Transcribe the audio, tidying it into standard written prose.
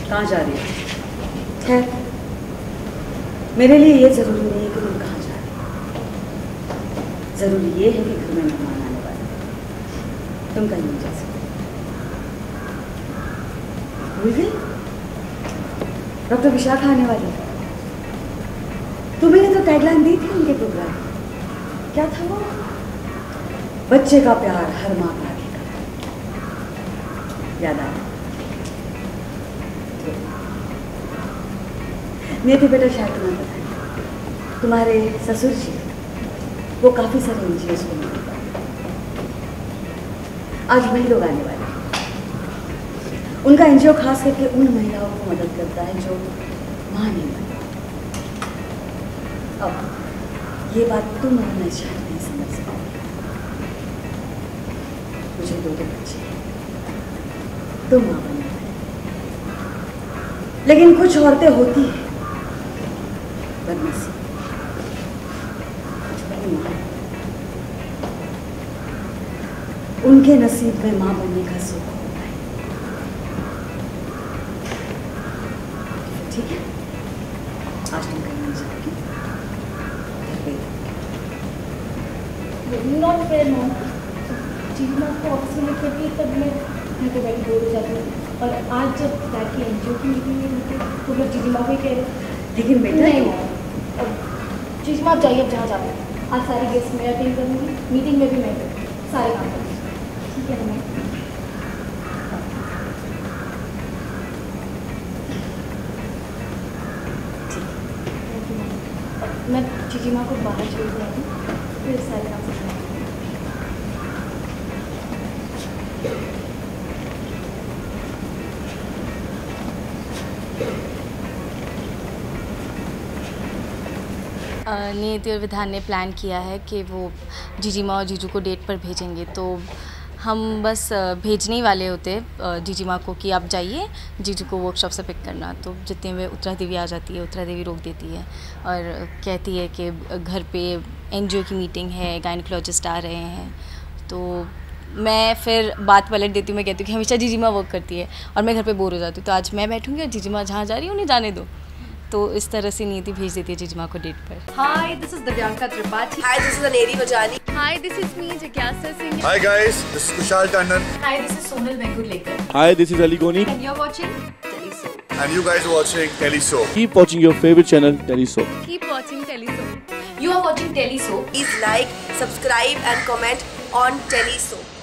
कहाँ जा रही हो? खैर, मेरे लिए ये जरूरी नहीं है कि तुम कहाँ जा रही हो। जरूरी ये है कि घर में मेहमान आने वाले हैं। तुम कहीं नहीं जा सकते। भूल गई? डॉक्टर विशाखा आने वाली है। तुम्हें तो टैगलाइन दी थी उनके प्रोग्राम। क्या था वो? बच्चे का प्यार हर माँ का अधिकार। याद आया? नियति बेटा, शायद तुम्हें पता है, तुम्हारे ससुर जी वो काफी सारे NGOs को मिलते हैं। आज वही लोग आने वाले हैं। उनका NGO खास करके उन महिलाओं को मदद करता है जो मां नहीं बनती। अब ये बात तुम और मैं शायद नहीं समझ सकते। मुझे 2 बच्चे हैं, तुम मां बनना है, लेकिन कुछ औरतें होती हैं बदनसीब, उनके नसीब में मां बनने का सुख होता है। ठीक है, आज तुम कहीं नहीं जाओगी। Not fair mom. जीजना को ऑफिस में लेकर गई तब मैं घर पे बैठी बोर हो जाती हूँ, और आज जब डैड की NGO की मीटिंग में तो लोग जीजी माँ भी कह रहे। लेकिन बेटा नहीं मॉम, अब जीजी माँ आप जाइए, अब जहाँ जाओ। आज सारे गेस्ट मैं अटेंड करूँगी, मीटिंग में भी मैं सारे काम करूँगी। ठीक है ना? मैं जीजी माँ को बाहर छोड़ दूँगी, फिर सारे काम से नियति और विधान ने प्लान किया है कि वो जीजी माँ और जीजू को डेट पर भेजेंगे, तो हम बस भेजने ही वाले होते जीजी माँ को कि आप जाइए, जीजू को वर्कशॉप से पिक करना। तो जितने में उत्तरा देवी आ जाती है, उत्तरा देवी रोक देती है और कहती है कि घर पे NGO की मीटिंग है, गायनिकोलॉजिस्ट आ रहे हैं। तो मैं फिर बात पलट देती हूँ, मैं कहती हूँ कि हमेशा जीजी माँ वर्क करती है और मैं घर पे बोर हो जाती हूँ, तो आज मैं बैठूँगी और जीजी माँ जहाँ जा रही है उन्हें जाने दो। तो इस तरह से नियति भेज देती है जीजी माँ को डेट पर। Hi, this is Divyanka Tripathi. Hi, this is Aneri Vajani. Hi, this is me, Jigyasa Singh. Hi guys, this is Kushal Tandon. Hi, this is Sonal Venkulekar. Hi, this is Ali Goni. And you're watching Telesoap. And you guys are watching Telesoap. Keep watching your favorite channel, Telesoap. Keep watching Telesoap. You are watching Telesoap. Please like, subscribe and comment on Telesoap.